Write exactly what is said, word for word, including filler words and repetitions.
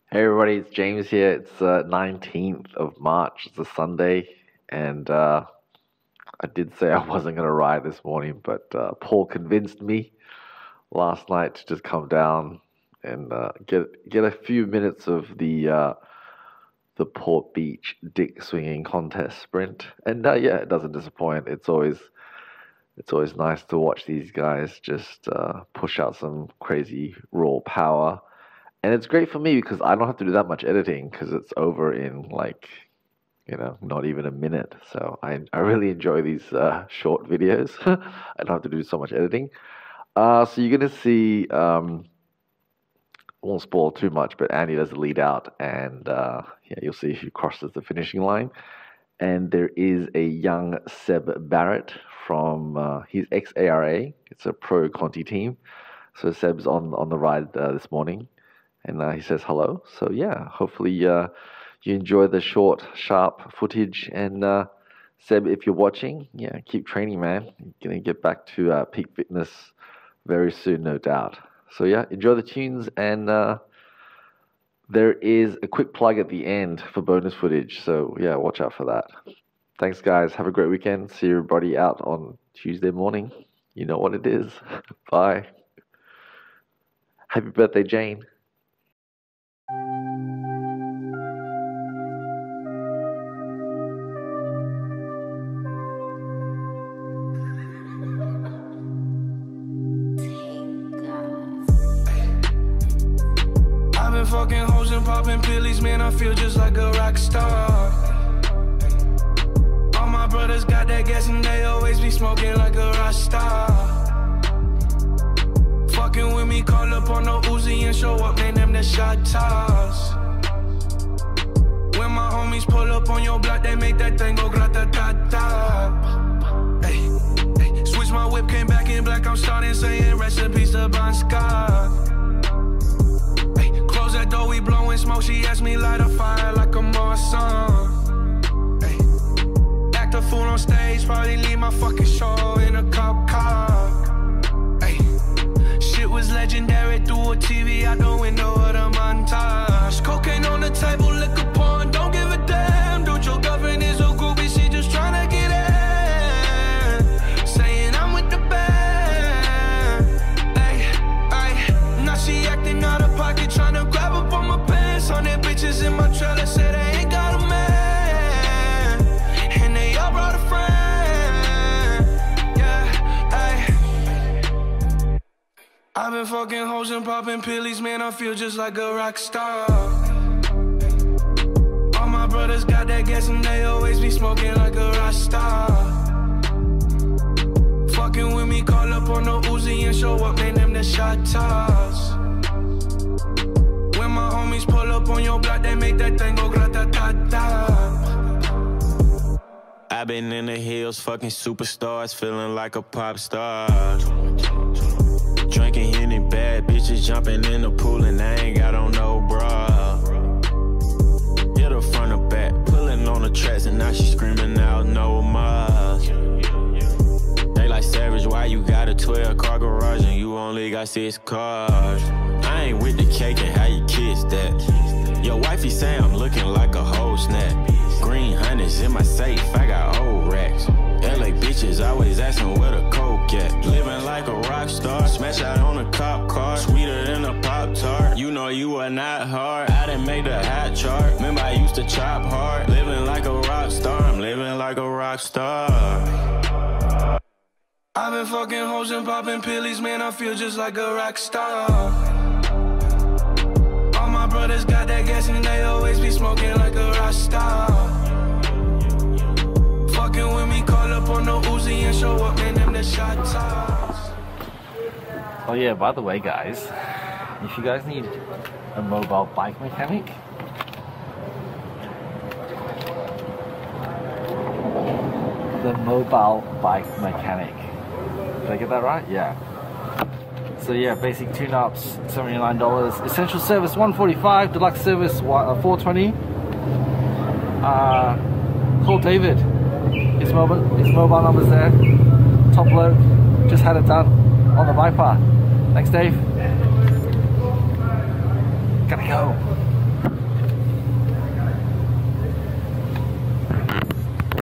Hey everybody, it's James here. It's uh, nineteenth of March, it's a Sunday, and uh, I did say I wasn't going to ride this morning, but uh, Paul convinced me last night to just come down and uh, get get a few minutes of the uh, the Port Beach dick swinging contest sprint, and uh, yeah, it doesn't disappoint. It's always it's always nice to watch these guys just uh, push out some crazy raw power. And it's great for me because I don't have to do that much editing because it's over in like, you know, not even a minute. So I, I really enjoy these uh, short videos. I don't have to do so much editing. Uh, so you're going to see, um, I won't spoil too much, but Andy does the lead out and uh, yeah, you'll see who crosses the finishing line. And there is a young Seb Barrett from, uh, he's Ex A R A. It's a pro Conti team. So Seb's on, on the ride uh, this morning. And uh, he says hello. So yeah, hopefully uh, you enjoy the short, sharp footage. And uh, Seb, if you're watching, yeah, keep training, man. You're gonna get back to uh, peak fitness very soon, no doubt. So yeah, enjoy the tunes. And uh, there is a quick plug at the end for bonus footage. So yeah, watch out for that. Thanks, guys. Have a great weekend. See everybody out on Tuesday morning. You know what it is. Bye. Happy birthday, Jane. Fucking hoes and popping pillies, man, I feel just like a rock star. All my brothers got that gas and they always be smoking like a rock star. Fucking with me, call up on no Uzi and show up, man, them the shot toss. When my homies pull up on your block, they make that thing go grata-ta-ta. Hey, hey, switch my whip, came back in black, I'm starting saying recipes to Bon Scott. That door, we blowing smoke. She asked me light a fire like a Marsan. Hey. Act a fool on stage, probably leave my fucking show in a cop car. Hey. Shit was legendary through a T V out the window of the montage. Cocaine on the table, liquor porn, don't give a damn. Dude, your girlfriend is a groupie, she just tryna get in. Saying I'm with the band. Hey, hey. Now she acting out of pocket, tryna grab up on my pants. On their bitches in my trailer, say they ain't got a man. And they all brought a friend. Yeah, ayy. I've been fucking hoes and popping pillies, man, I feel just like a rock star. All my brothers got that gas and they always be smoking like a rock star. Fucking with me, call up on no Uzi and show up, man, them the shot toss. My homies pull up on your block, they make that thing go grata-ta-ta. I've been in the hills, fucking superstars, feeling like a pop star. Drinking Henny, bad bitches jumping in the pool and I ain't got on no bra. Hit her front or back, pulling on the tracks and now she screaming out no more. They like Savage, why you got a twelve car garage and you only got six cars? I ain't with the cake and how you kiss that. Your wifey say I'm looking like a whole snap. Green hundreds in my safe, I got old racks. L A bitches always asking where the coke at. Living like a rock star, smash out on a cop car. Sweeter than a Pop-Tart, you know you are not hard. I done made the hot chart, remember I used to chop hard. Living like a rock star, I'm living like a rock star. I've been fucking hoes and popping pillies, man, I feel just like a rock star. All my brothers got that gas and they always be smoking like a rock star. Fucking with me, call up on no Uzi and show up, man, them the shot toss. Oh yeah, by the way, guys, if you guys need a mobile bike mechanic, the mobile bike mechanic. Did I get that right? Yeah. So yeah, basic tune-ups, seventy-nine dollars. Essential service, one forty-five. Deluxe service, four twenty. Uh, call David. His mobile, his mobile number's there. Top bloke. Just had it done on the bike path. Thanks, Dave. Gotta go.